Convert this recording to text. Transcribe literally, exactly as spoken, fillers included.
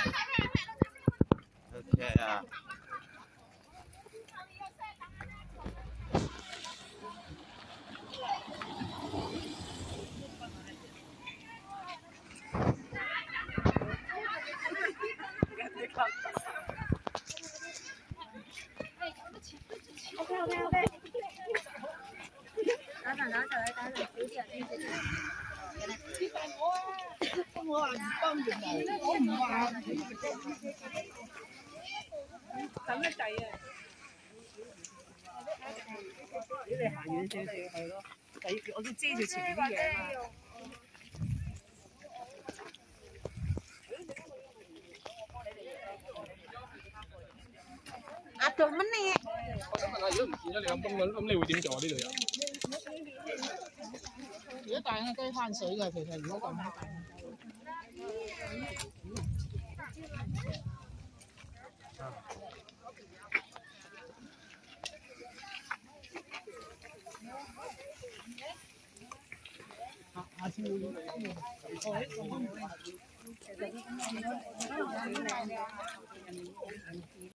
OK 啊。 OK OK OK。打陣打陣，你打陣少啲人先至。我話唔幫唔嚟，我唔話。等得滯啊！如果你行遠少少，係咯，我要遮住前面啲嘢嘛。啊，做乜呢？我想問下，如果唔見咗你咁咁咁，你會點做啊？呢度有？如果大嘅雞攤水嘅，其實如果咁大。下下次會點？哦，